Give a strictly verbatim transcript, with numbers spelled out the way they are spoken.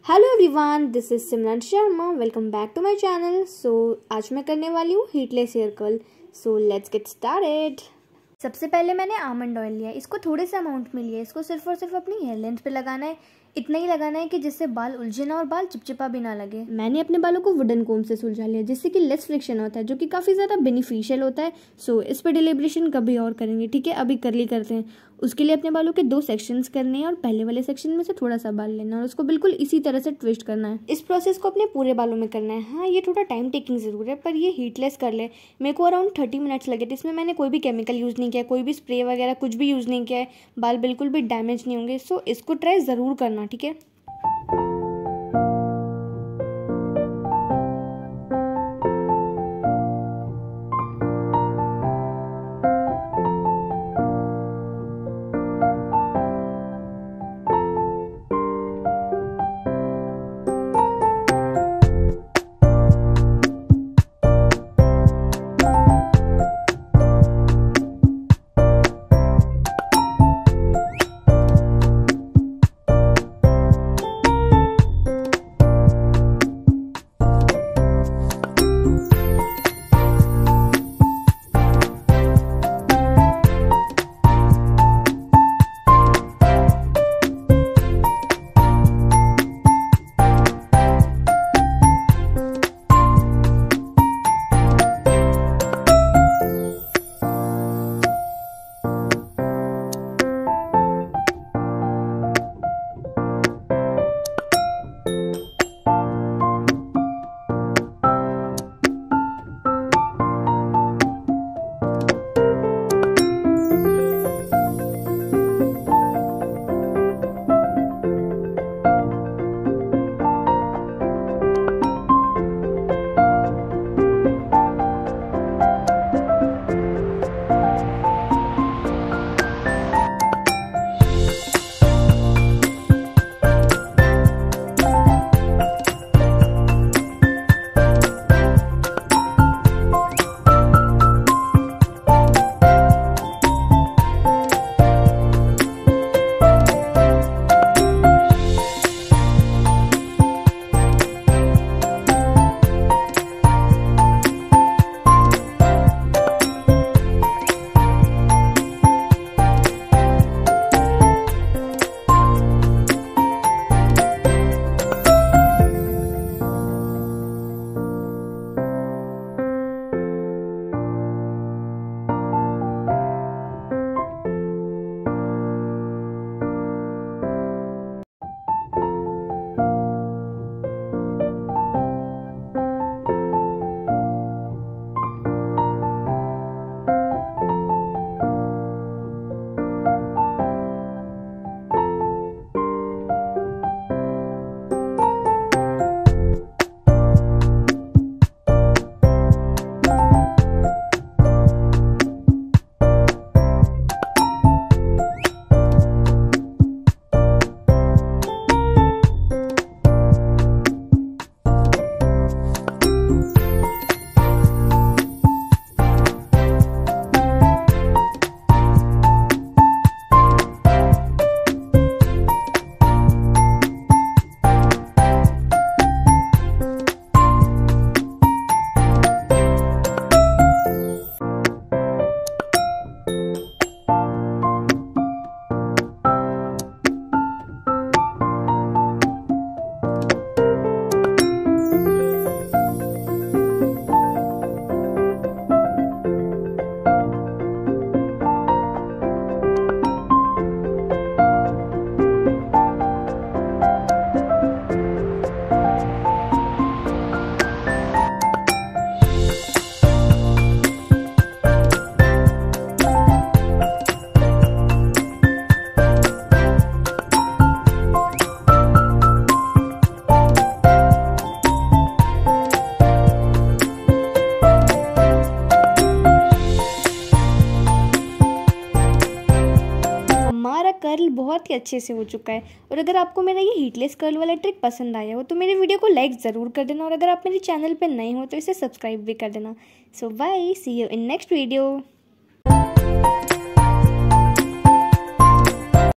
Hello everyone, this is Simran Sharma. Welcome back to my channel. So आज मैं करने वाली हूँ heatless hair curl. So let's get started. सबसे पहले मैंने आमंड ऑयल लिया, इसको थोड़े से अमाउंट में लिया। इसको सिर्फ और सिर्फ अपनी हेयर लेंथ पे लगाना है, इतना ही लगाना है कि जिससे बाल उलझे ना और बाल चिपचिपा भी ना लगे। मैंने अपने बालों को वुडन कोम से सुलझा लिया, जिससे कि लेस फ्रिक्शन होता है, जो कि काफ़ी ज़्यादा बेनिफिशियल होता है। सो इस पर डिलिब्रेशन कभी और करेंगे, ठीक है। अभी करली करते हैं। उसके लिए अपने बालों के दो सेक्शंस करने हैं और पहले वाले सेक्शन में से थोड़ा सा बाल लेना है और उसको बिल्कुल इसी तरह से ट्विस्ट करना है। इस प्रोसेस को अपने पूरे बालों में करना है। हाँ, ये थोड़ा टाइम टेकिंग ज़रूर है, पर ये हीटलेस कर ले। मेरे को अराउंड थर्टी मिनट्स लगे थे। इसमें मैंने कोई भी केमिकल यूज़ नहीं किया, कोई भी स्प्रे वगैरह कुछ भी यूज़ नहीं किया है। बाल बिल्कुल भी डैमेज नहीं होंगे। सो इसको ट्राई ज़रूर करना, ठीक है। हमारा कर्ल बहुत ही अच्छे से हो चुका है। और अगर आपको मेरा ये हीटलेस कर्ल वाला ट्रिक पसंद आया हो तो मेरे वीडियो को लाइक ज़रूर कर देना, और अगर आप मेरे चैनल पर नए हो तो इसे सब्सक्राइब भी कर देना। So bye, see you in next video.